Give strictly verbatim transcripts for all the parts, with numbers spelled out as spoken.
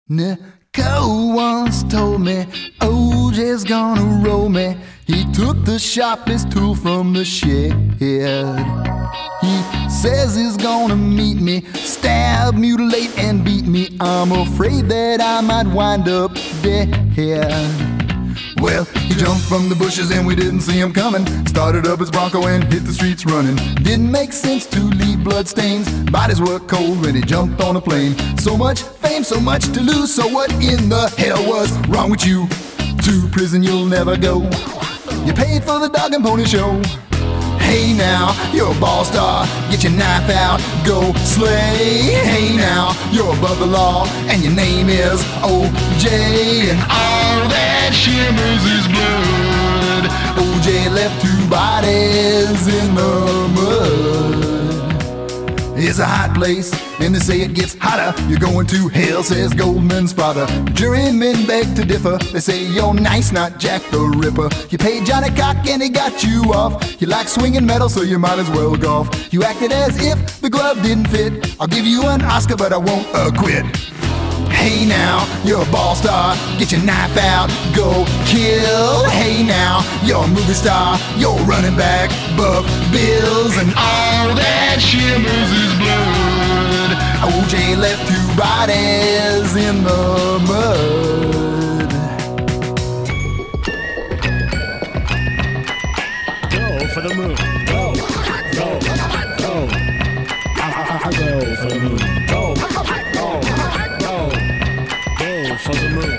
Nicole once told me O J's gonna roll me. He took the sharpest tool from the shed. He says he's gonna meet me, stab, mutilate, and beat me. I'm afraid that I might wind up dead. Well, he jumped from the bushes and we didn't see him coming. Started up his Bronco and hit the streets running. Didn't make sense to leave bloodstains. Bodies were cold when he jumped on a plane. So much fame, so much to lose. So what in the hell was wrong with you? To prison you'll never go. You paid for the dog and pony show. Hey now, you're a Ballstar, get your knife out, go slay. Hey now, you're above the law, and your name is O J. And all that shimmers is blood. O J left two bodies in the mud. It's a hot place, and they say it gets hotter. You're going to hell, says Goldman's father. Jurymen beg to differ. They say you're nice, not Jack the Ripper. You paid Johnny Cock and he got you off. You like swinging metal, so you might as well golf. You acted as if the glove didn't fit. I'll give you an Oscar, but I won't acquit. Hey now, you're a Ballstar, get your knife out, go kill. Hey now, you're a movie star, you're running back, Buck Bills. And all that shimmers is blood. O J left two bodies in the mud. Go for the moon, go, go, go. I, I, I go for the moon, go, go, go, go for the moon.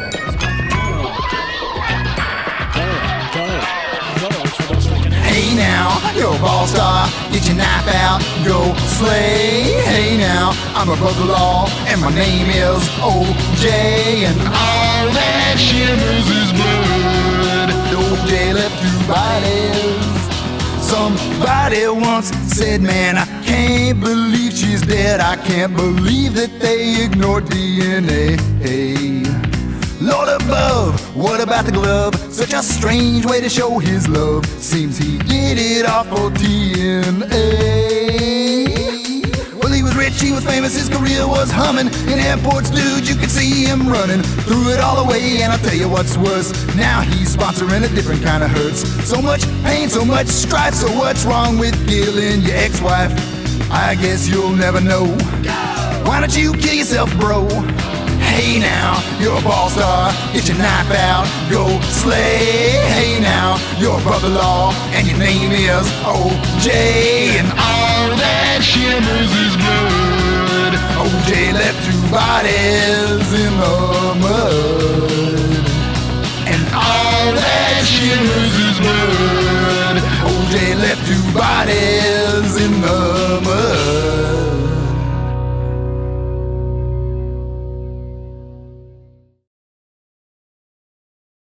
Hey now, you're a Ballstar, get your knife out, go slay. Hey now, I'm above the law, and my name is O J. And all that shimmers is blood. O J left two bodies. Somebody once said, man, I can't believe she's dead. I can't believe that they ignored D N A. Lord above, what about the glove? Such a strange way to show his love. Seems he did it off for T N A. Well, he was rich, he was famous, his career was humming. In airports, dude, you could see him running. Threw it all away, and I'll tell you what's worse. Now he's sponsoring a different kind of hurts. So much pain, so much strife. So what's wrong with killing your ex-wife? I guess you'll never know. Why don't you kill yourself, bro? Hey now, you're a Ballstar, get your knife out, go slay. Hey now, you're above the law, and your name is O J. And all that shimmers is blood. O J left two bodies in the mud. And all that shimmers is blood.